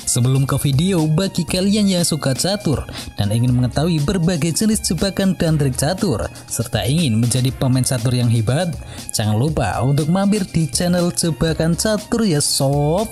Sebelum ke video, bagi kalian yang suka catur dan ingin mengetahui berbagai jenis jebakan dan trik catur, serta ingin menjadi pemain catur yang hebat, jangan lupa untuk mampir di channel Jebakan Catur ya sob.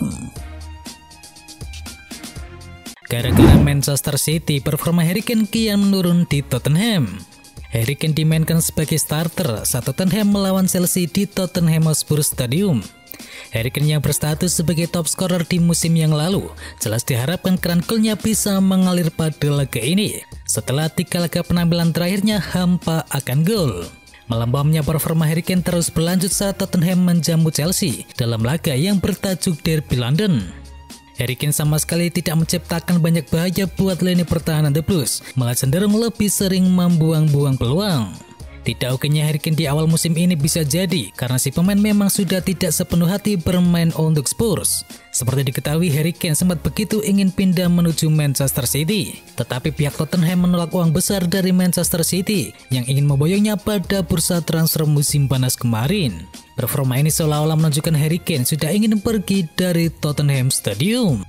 Gara-gara Manchester City, performa Harry Kane kian menurun di Tottenham. Harry Kane dimainkan sebagai starter saat Tottenham melawan Chelsea di Tottenham Hotspur Stadium. Harry Kane yang berstatus sebagai top scorer di musim yang lalu jelas diharapkan keran golnya bisa mengalir pada laga ini setelah 3 laga penampilan terakhirnya hampa akan gol. Melambamnya performa Harry Kane terus berlanjut saat Tottenham menjamu Chelsea dalam laga yang bertajuk Derby London. Harry Kane sama sekali tidak menciptakan banyak bahaya buat lini pertahanan The Blues, malah cenderung lebih sering membuang-buang peluang. Tidak okenya Harry Kane di awal musim ini bisa jadi karena si pemain memang sudah tidak sepenuh hati bermain untuk Spurs. Seperti diketahui, Harry Kane sempat begitu ingin pindah menuju Manchester City, tetapi pihak Tottenham menolak uang besar dari Manchester City yang ingin memboyongnya pada bursa transfer musim panas kemarin. Performa ini seolah-olah menunjukkan Harry Kane sudah ingin pergi dari Tottenham Stadium.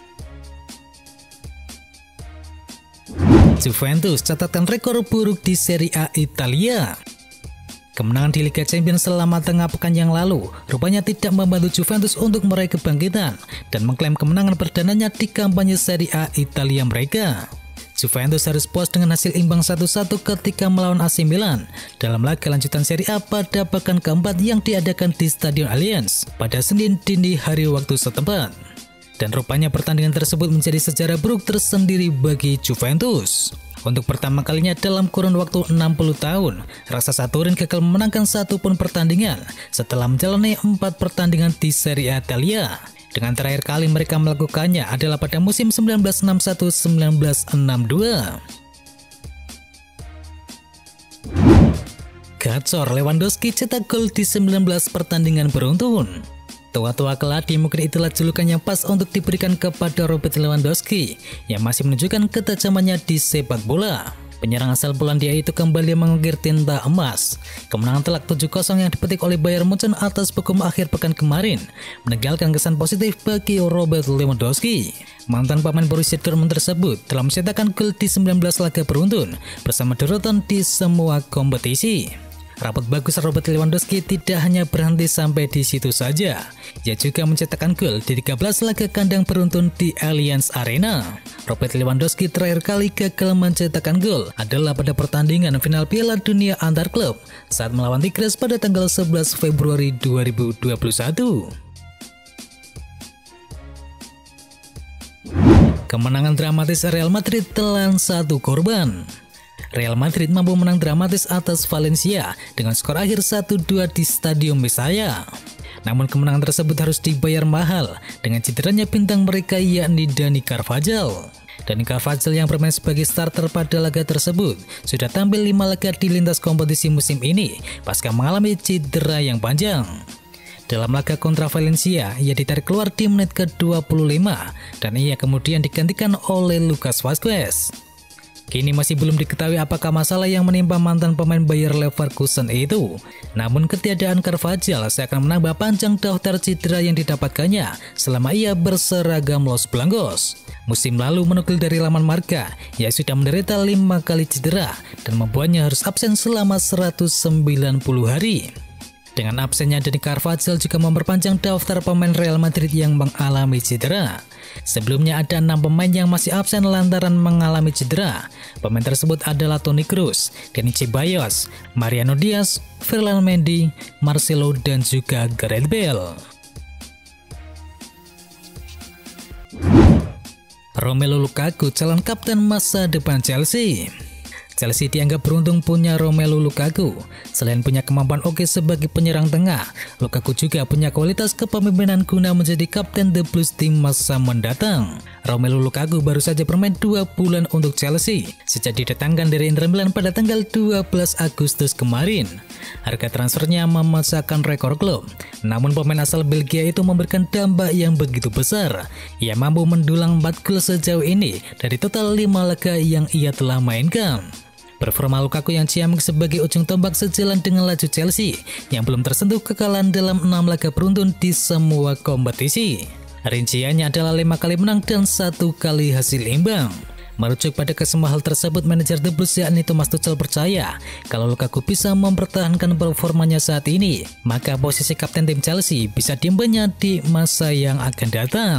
Juventus catatkan rekor buruk di Serie A Italia. Kemenangan di Liga Champions selama tengah pekan yang lalu rupanya tidak membantu Juventus untuk meraih kebangkitan dan mengklaim kemenangan perdananya di kampanye Serie A Italia mereka. Juventus harus puas dengan hasil imbang 1-1 ketika melawan AC Milan dalam laga lanjutan Serie A pada pekan keempat yang diadakan di Stadion Allianz pada Senin dini hari waktu setempat. Dan rupanya pertandingan tersebut menjadi sejarah buruk tersendiri bagi Juventus. Untuk pertama kalinya dalam kurun waktu 60 tahun, raksasa Turin gagal memenangkan satu pun pertandingan setelah menjalani 4 pertandingan di Serie A Italia. Dengan terakhir kali mereka melakukannya adalah pada musim 1961-1962. Gacor, Lewandowski cetak gol di 19 pertandingan beruntun. Tua-tua keladi, mungkin itulah julukan yang pas untuk diberikan kepada Robert Lewandowski yang masih menunjukkan ketajamannya di sepak bola. Penyerang asal Polandia itu kembali mengukir tinta emas. Kemenangan telak 7-0 yang dipetik oleh Bayern Munchen atas Bochum akhir pekan kemarin meninggalkan kesan positif bagi Robert Lewandowski. Mantan pemain Borussia Dortmund tersebut telah mencetakkan gol di 19 laga beruntun bersama deretan di semua kompetisi. Rapot bagus Robert Lewandowski tidak hanya berhenti sampai di situ saja. Ia juga mencetakkan gol di 13 laga kandang beruntun di Allianz Arena. Robert Lewandowski terakhir kali gagal mencetakkan gol adalah pada pertandingan final Piala Dunia antar klub saat melawan Tigres pada tanggal 11 Februari 2021. Kemenangan dramatis Real Madrid telan satu korban. Real Madrid mampu menang dramatis atas Valencia dengan skor akhir 1-2 di Stadion Mestalla. Namun kemenangan tersebut harus dibayar mahal dengan cederanya bintang mereka yakni Dani Carvajal. Dani Carvajal yang bermain sebagai starter pada laga tersebut sudah tampil 5 laga di lintas kompetisi musim ini pasca mengalami cedera yang panjang. Dalam laga kontra Valencia, ia ditarik keluar di menit ke-25 dan ia kemudian digantikan oleh Lucas Vazquez. Kini masih belum diketahui apakah masalah yang menimpa mantan pemain Bayer Leverkusen itu. Namun ketiadaan Carvajal seakan menambah panjang daftar cedera yang didapatkannya selama ia berseragam Los Blancos. Musim lalu menukil dari laman Marca, ia sudah menderita 5 kali cedera dan membuatnya harus absen selama 190 hari. Dengan absennya Dani Carvajal juga memperpanjang daftar pemain Real Madrid yang mengalami cedera. Sebelumnya ada 6 pemain yang masih absen lantaran mengalami cedera. Pemain tersebut adalah Toni Kroos, Dani Ceballos, Mariano Diaz, Ferland Mendy, Marcelo dan juga Gareth Bale. Romelu Lukaku calon kapten masa depan Chelsea. Chelsea dianggap beruntung punya Romelu Lukaku. Selain punya kemampuan oke sebagai penyerang tengah, Lukaku juga punya kualitas kepemimpinan guna menjadi kapten The Blues di masa mendatang. Romelu Lukaku baru saja bermain 2 bulan untuk Chelsea sejak didatangkan dari Inter Milan pada tanggal 12 Agustus kemarin. Harga transfernya memecahkan rekor klub. Namun pemain asal Belgia itu memberikan dampak yang begitu besar. Ia mampu mendulang 4 gol sejauh ini dari total 5 laga yang ia telah mainkan. Performa Lukaku yang ciamik sebagai ujung tombak sejalan dengan laju Chelsea yang belum tersentuh kekalahan dalam 6 laga beruntun di semua kompetisi. Rinciannya adalah 5 kali menang dan 1 kali hasil imbang. Merujuk pada kesemua hal tersebut, manajer The Blues yakni Thomas Tuchel percaya kalau Lukaku bisa mempertahankan performanya saat ini, maka posisi kapten tim Chelsea bisa diembannya di masa yang akan datang.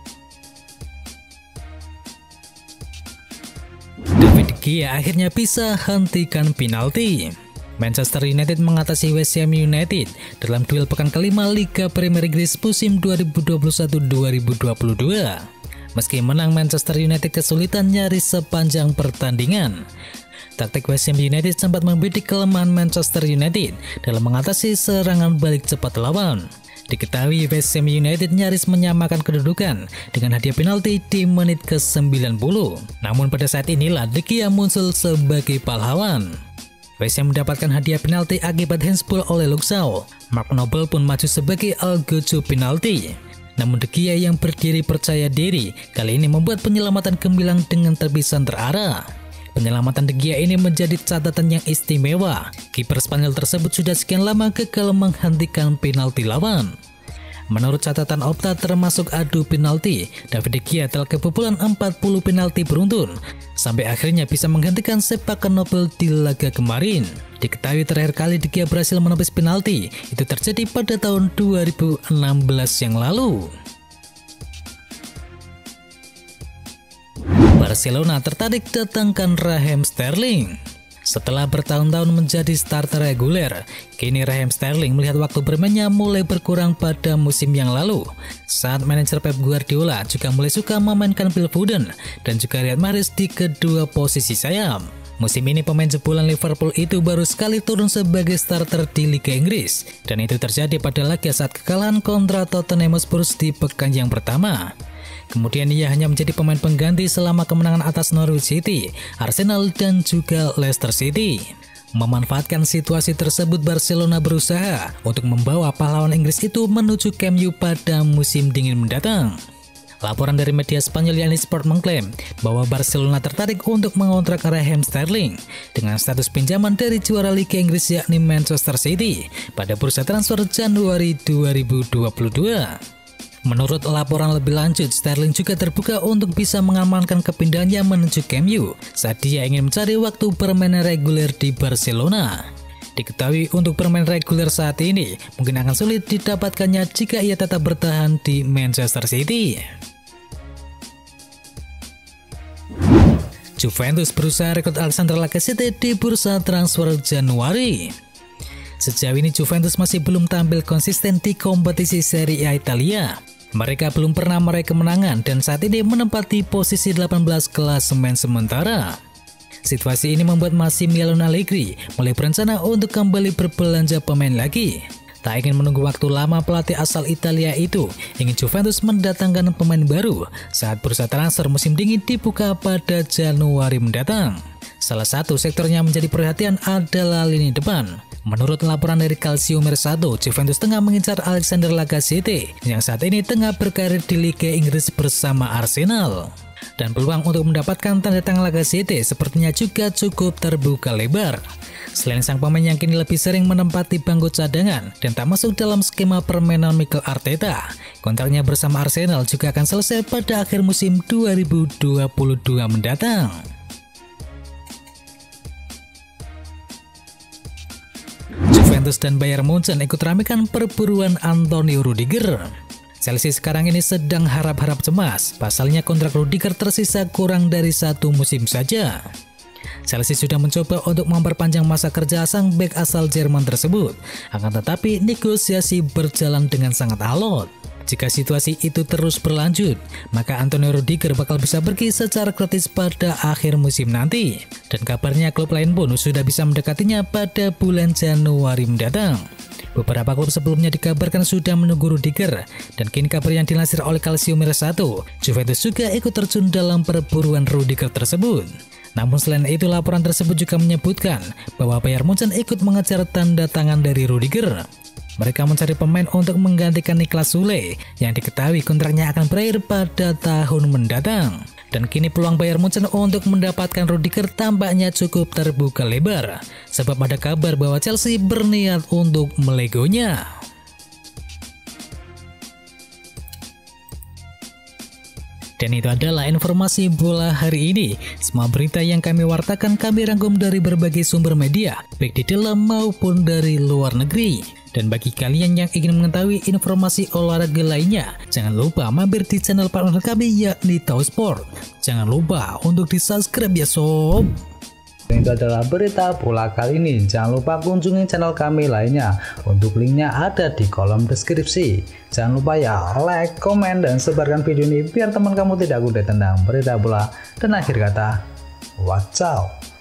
David De Gea akhirnya bisa hentikan penalti. Manchester United mengatasi West Ham United dalam duel pekan kelima Liga Premier Inggris musim 2021-2022. Meski menang, Manchester United kesulitan nyaris sepanjang pertandingan. Taktik West Ham United sempat membidik kelemahan Manchester United dalam mengatasi serangan balik cepat lawan. Diketahui West Ham United nyaris menyamakan kedudukan dengan hadiah penalti di menit ke-90. Namun pada saat inilah De Gea muncul sebagai pahlawan. West Ham mendapatkan hadiah penalti akibat handsball oleh Luke Shaw. Mark Noble pun maju sebagai algojo penalti. Namun De Gea yang berdiri percaya diri kali ini membuat penyelamatan gemilang dengan tepisan terarah. Penyelamatan De Gea ini menjadi catatan yang istimewa. Kiper Spanyol tersebut sudah sekian lama gagal menghentikan penalti lawan. Menurut catatan Opta termasuk adu penalti, David De Gea telah kebobolan 40 penalti beruntun sampai akhirnya bisa menghentikan sepakan Noble di laga kemarin. Diketahui terakhir kali De Gea berhasil menepis penalti itu terjadi pada tahun 2016 yang lalu. Barcelona tertarik datangkan Raheem Sterling. Setelah bertahun-tahun menjadi starter reguler, kini Raheem Sterling melihat waktu bermainnya mulai berkurang pada musim yang lalu. Saat manajer Pep Guardiola juga mulai suka memainkan Phil Foden dan juga Riyad Mahrez di kedua posisi sayap. Musim ini pemain jebolan Liverpool itu baru sekali turun sebagai starter di Liga Inggris, dan itu terjadi pada laga saat kekalahan kontra Tottenham Hotspur di pekan yang pertama. Kemudian ia hanya menjadi pemain pengganti selama kemenangan atas Norwich City, Arsenal, dan juga Leicester City. Memanfaatkan situasi tersebut, Barcelona berusaha untuk membawa pahlawan Inggris itu menuju Camp Nou pada musim dingin mendatang. Laporan dari media Spanyol yakni Sport mengklaim bahwa Barcelona tertarik untuk mengontrak Raheem Sterling dengan status pinjaman dari juara Liga Inggris yakni Manchester City pada bursa transfer Januari 2022. Menurut laporan lebih lanjut, Sterling juga terbuka untuk bisa mengamankan kepindahannya menuju Camp Nou saat dia ingin mencari waktu bermain reguler di Barcelona. Diketahui untuk bermain reguler saat ini mungkin akan sulit didapatkannya jika ia tetap bertahan di Manchester City. Juventus berusaha rekrut Alexandre Lacazette di bursa transfer Januari. Sejauh ini Juventus masih belum tampil konsisten di kompetisi Serie A Italia. Mereka belum pernah meraih kemenangan dan saat ini menempati posisi 18 klasemen sementara. Situasi ini membuat Massimiliano Allegri mulai berencana untuk kembali berbelanja pemain lagi. Tak ingin menunggu waktu lama, pelatih asal Italia itu ingin Juventus mendatangkan pemain baru saat bursa transfer musim dingin dibuka pada Januari mendatang. Salah satu sektornya menjadi perhatian adalah lini depan. Menurut laporan dari Calcio Mercato, Juventus tengah mengincar Alexandre Lacazette yang saat ini tengah berkarir di Liga Inggris bersama Arsenal. Dan peluang untuk mendapatkan tanda tangan Lacazette sepertinya juga cukup terbuka lebar. Selain sang pemain yang kini lebih sering menempati bangku cadangan dan tak masuk dalam skema permainan Mikel Arteta, kontraknya bersama Arsenal juga akan selesai pada akhir musim 2022 mendatang. Juventus dan Bayern Munchen ikut ramaikan perburuan Antonio Rudiger. Chelsea sekarang ini sedang harap-harap cemas, pasalnya kontrak Rudiger tersisa kurang dari 1 musim saja. Chelsea sudah mencoba untuk memperpanjang masa kerja sang bek asal Jerman tersebut, akan tetapi negosiasi berjalan dengan sangat alot. Jika situasi itu terus berlanjut, maka Antonio Rudiger bakal bisa pergi secara gratis pada akhir musim nanti. Dan kabarnya klub lain pun sudah bisa mendekatinya pada bulan Januari mendatang. Beberapa klub sebelumnya dikabarkan sudah menunggu Rudiger, dan kini kabar yang dilansir oleh Calcio Mercato, Juventus juga ikut terjun dalam perburuan Rudiger tersebut. Namun selain itu, laporan tersebut juga menyebutkan bahwa Bayern Munchen ikut mengejar tanda tangan dari Rudiger. Mereka mencari pemain untuk menggantikan Niklas Sule yang diketahui kontraknya akan berakhir pada tahun mendatang. Dan kini peluang Bayern Munchen untuk mendapatkan Rudiger tampaknya cukup terbuka lebar, sebab ada kabar bahwa Chelsea berniat untuk melegonya. Dan itu adalah informasi bola hari ini. Semua berita yang kami wartakan kami rangkum dari berbagai sumber media, baik di dalam maupun dari luar negeri. Dan bagi kalian yang ingin mengetahui informasi olahraga lainnya, jangan lupa mampir di channel partner kami yakni Tausport. Jangan lupa untuk di-subscribe ya sob. Itu adalah berita bola kali ini. Jangan lupa kunjungi channel kami lainnya. Untuk linknya ada di kolom deskripsi. Jangan lupa ya like, komen, dan sebarkan video ini biar teman kamu tidak kudet tentang berita bola. Dan akhir kata, wacau.